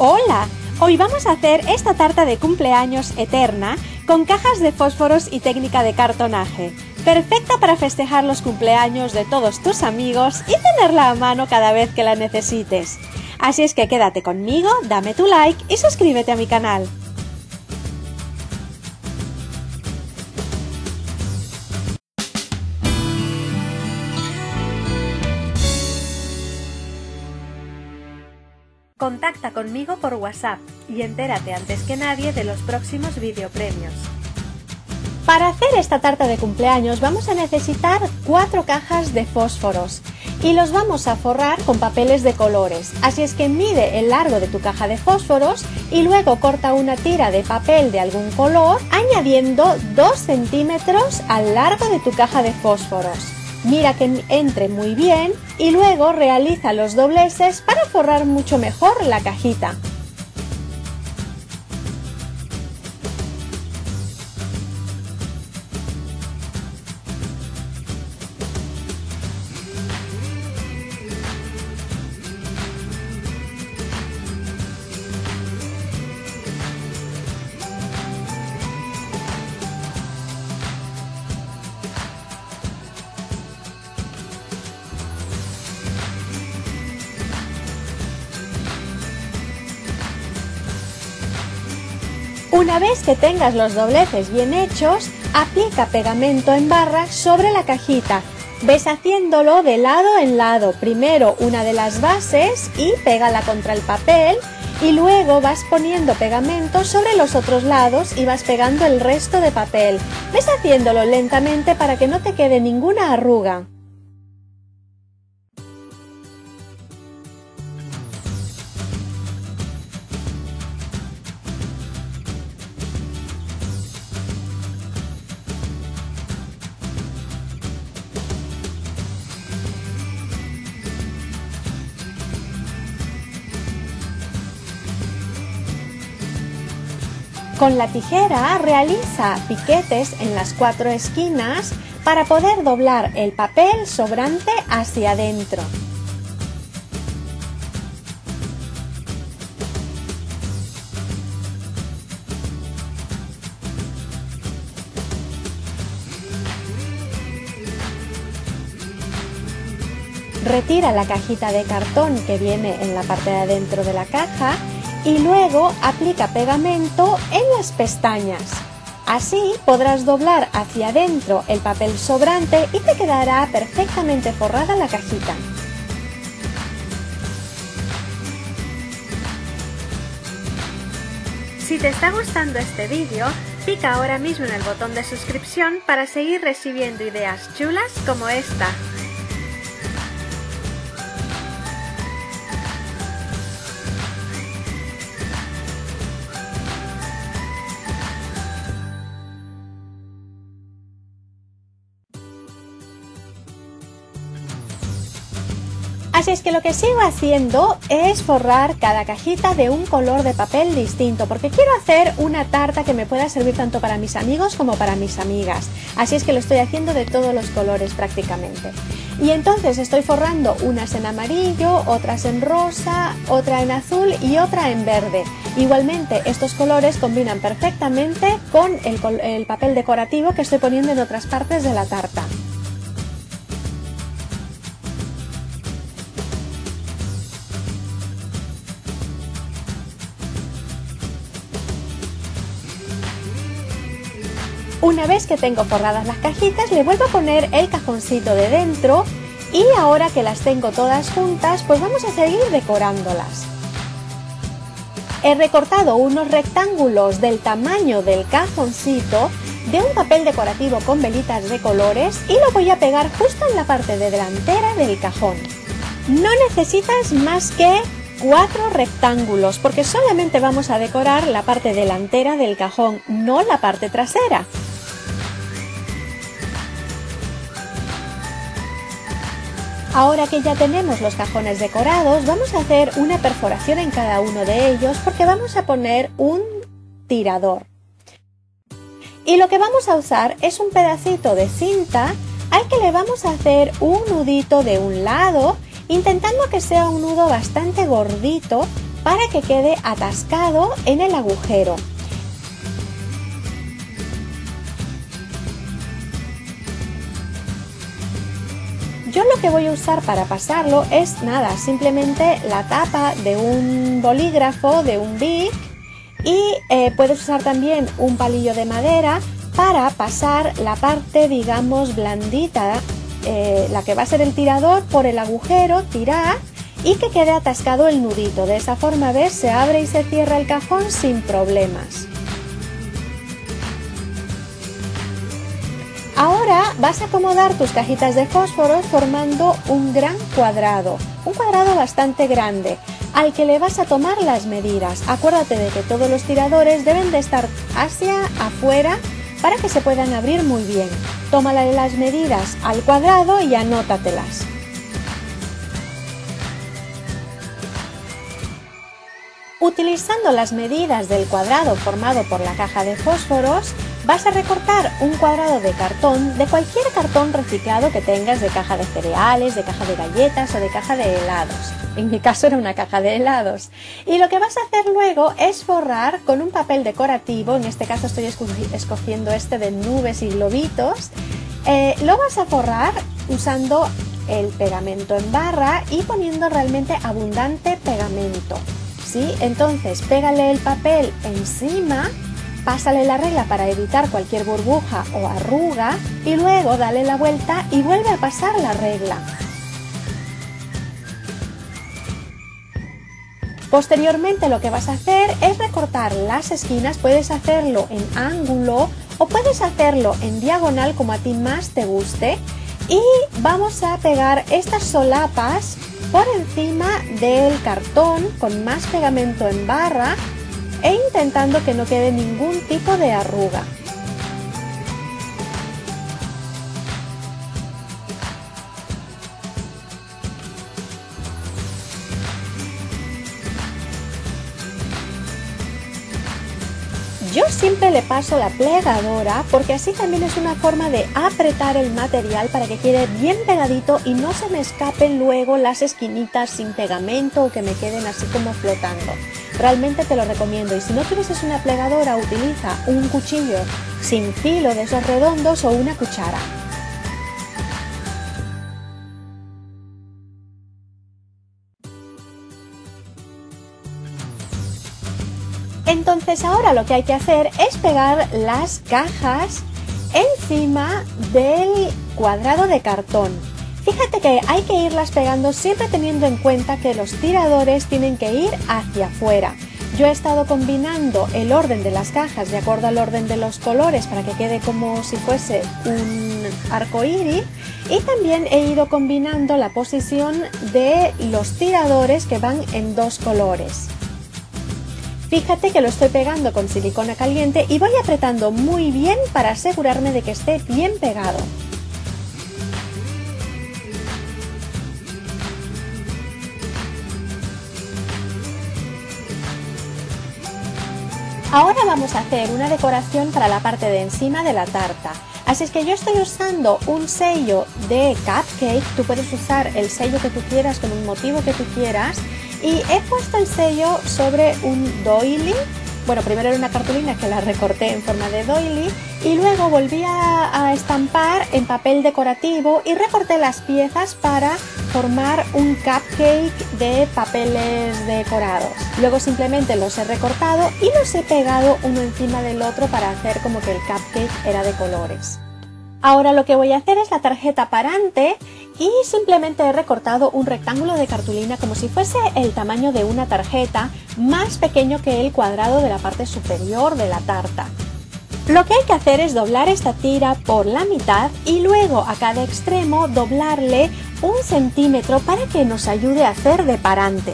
Hola, hoy vamos a hacer esta tarta de cumpleaños eterna con cajas de fósforos y técnica de cartonaje. Perfecta para festejar los cumpleaños de todos tus amigos y tenerla a mano cada vez que la necesites. Así es que quédate conmigo, dame tu like y suscríbete a mi canal. Contacta conmigo por WhatsApp y entérate antes que nadie de los próximos videopremios. Para hacer esta tarta de cumpleaños vamos a necesitar 4 cajas de fósforos y los vamos a forrar con papeles de colores. Así es que mide el largo de tu caja de fósforos y luego corta una tira de papel de algún color añadiendo 2 centímetros al largo de tu caja de fósforos. Mira que entre muy bien y luego realiza los dobleces para forrar mucho mejor la cajita. Una vez que tengas los dobleces bien hechos, aplica pegamento en barra sobre la cajita. Ves haciéndolo de lado en lado. Primero una de las bases y pégala contra el papel y luego vas poniendo pegamento sobre los otros lados y vas pegando el resto de papel. Ves haciéndolo lentamente para que no te quede ninguna arruga. Con la tijera realiza piquetes en las 4 esquinas para poder doblar el papel sobrante hacia adentro. Retira la cajita de cartón que viene en la parte de adentro de la caja y luego aplica pegamento en las pestañas. Así podrás doblar hacia adentro el papel sobrante y te quedará perfectamente forrada la cajita. Si te está gustando este vídeo, pica ahora mismo en el botón de suscripción para seguir recibiendo ideas chulas como esta. Así es que lo que sigo haciendo es forrar cada cajita de un color de papel distinto, porque quiero hacer una tarta que me pueda servir tanto para mis amigos como para mis amigas. Así es que lo estoy haciendo de todos los colores prácticamente. Y entonces estoy forrando unas en amarillo, otras en rosa, otra en azul y otra en verde. Igualmente estos colores combinan perfectamente con el papel decorativo que estoy poniendo en otras partes de la tarta. Una vez que tengo forradas las cajitas, le vuelvo a poner el cajoncito de dentro y ahora que las tengo todas juntas, pues vamos a seguir decorándolas. He recortado unos rectángulos del tamaño del cajoncito de un papel decorativo con velitas de colores y lo voy a pegar justo en la parte de delantera del cajón. No necesitas más que 4 rectángulos porque solamente vamos a decorar la parte delantera del cajón, no la parte trasera. Ahora que ya tenemos los cajones decorados, vamos a hacer una perforación en cada uno de ellos porque vamos a poner un tirador. Y lo que vamos a usar es un pedacito de cinta al que le vamos a hacer un nudito de un lado, intentando que sea un nudo bastante gordito para que quede atascado en el agujero. Yo lo que voy a usar para pasarlo es nada, simplemente la tapa de un bolígrafo, de un Bic, y puedes usar también un palillo de madera para pasar la parte, digamos, blandita, la que va a ser el tirador, por el agujero, tirar y que quede atascado el nudito. De esa forma, ¿ves? Se abre y se cierra el cajón sin problemas. Ahora vas a acomodar tus cajitas de fósforos formando un gran cuadrado, un cuadrado bastante grande, al que le vas a tomar las medidas. Acuérdate de que todos los tiradores deben de estar hacia afuera para que se puedan abrir muy bien. Tómale las medidas al cuadrado y anótatelas. Utilizando las medidas del cuadrado formado por la caja de fósforos, vas a recortar un cuadrado de cartón, de cualquier cartón reciclado que tengas, de caja de cereales, de caja de galletas o de caja de helados. En mi caso era una caja de helados. Y lo que vas a hacer luego es forrar con un papel decorativo, en este caso estoy escogiendo este de nubes y globitos. Lo vas a forrar usando el pegamento en barra y poniendo realmente abundante pegamento. ¿Sí? Entonces pégale el papel encima, pásale la regla para evitar cualquier burbuja o arruga y luego dale la vuelta y vuelve a pasar la regla. Posteriormente lo que vas a hacer es recortar las esquinas, puedes hacerlo en ángulo o puedes hacerlo en diagonal como a ti más te guste, y vamos a pegar estas solapas por encima del cartón con más pegamento en barra e intentando que no quede ningún tipo de arruga. Yo siempre le paso la plegadora porque así también es una forma de apretar el material para que quede bien pegadito y no se me escapen luego las esquinitas sin pegamento o que me queden así como flotando. Realmente te lo recomiendo, y si no tuvieses una plegadora, utiliza un cuchillo sin filo de esos redondos o una cuchara. Entonces ahora lo que hay que hacer es pegar las cajas encima del cuadrado de cartón. Fíjate que hay que irlas pegando siempre teniendo en cuenta que los tiradores tienen que ir hacia afuera. Yo he estado combinando el orden de las cajas de acuerdo al orden de los colores para que quede como si fuese un arco iris, y también he ido combinando la posición de los tiradores que van en dos colores. Fíjate que lo estoy pegando con silicona caliente y voy apretando muy bien para asegurarme de que esté bien pegado. Ahora vamos a hacer una decoración para la parte de encima de la tarta. Así es que yo estoy usando un sello de cupcake, tú puedes usar el sello que tú quieras con un motivo que tú quieras, y he puesto el sello sobre un doily. Bueno, primero era una cartulina que la recorté en forma de doily y luego volví a estampar en papel decorativo y recorté las piezas para formar un cupcake de papeles decorados. Luego simplemente los he recortado y los he pegado uno encima del otro para hacer como que el cupcake era de colores. Ahora lo que voy a hacer es la tarjeta parante y simplemente he recortado un rectángulo de cartulina como si fuese el tamaño de una tarjeta, más pequeño que el cuadrado de la parte superior de la tarta. Lo que hay que hacer es doblar esta tira por la mitad y luego a cada extremo doblarle 1 centímetro para que nos ayude a hacer de parante.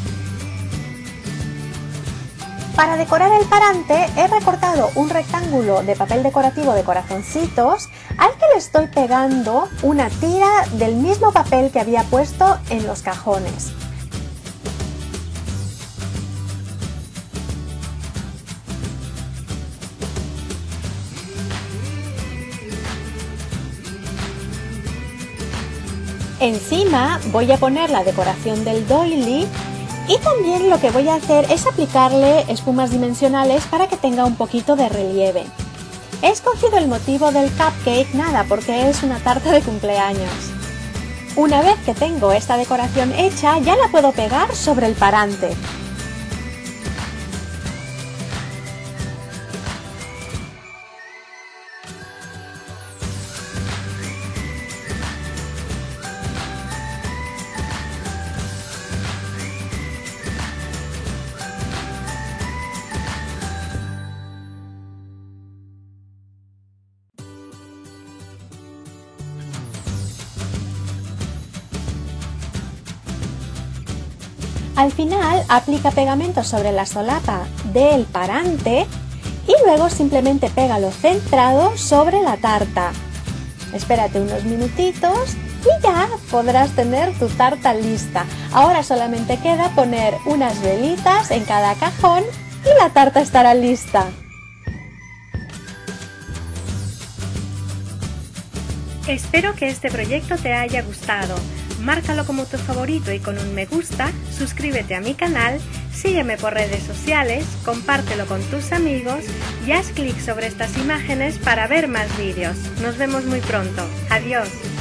Para decorar el parante he recortado un rectángulo de papel decorativo de corazoncitos al que le estoy pegando una tira del mismo papel que había puesto en los cajones. Encima voy a poner la decoración del doily Y también lo que voy a hacer es aplicarle espumas dimensionales para que tenga un poquito de relieve. He escogido el motivo del cupcake, nada, porque es una tarta de cumpleaños. Una vez que tengo esta decoración hecha, ya la puedo pegar sobre el parante. Al final aplica pegamento sobre la solapa del parante y luego simplemente pégalo centrado sobre la tarta. Espérate unos minutitos y ya podrás tener tu tarta lista. Ahora solamente queda poner unas velitas en cada cajón y la tarta estará lista. Espero que este proyecto te haya gustado. Márcalo como tu favorito y con un me gusta, suscríbete a mi canal, sígueme por redes sociales, compártelo con tus amigos y haz clic sobre estas imágenes para ver más vídeos. Nos vemos muy pronto. Adiós.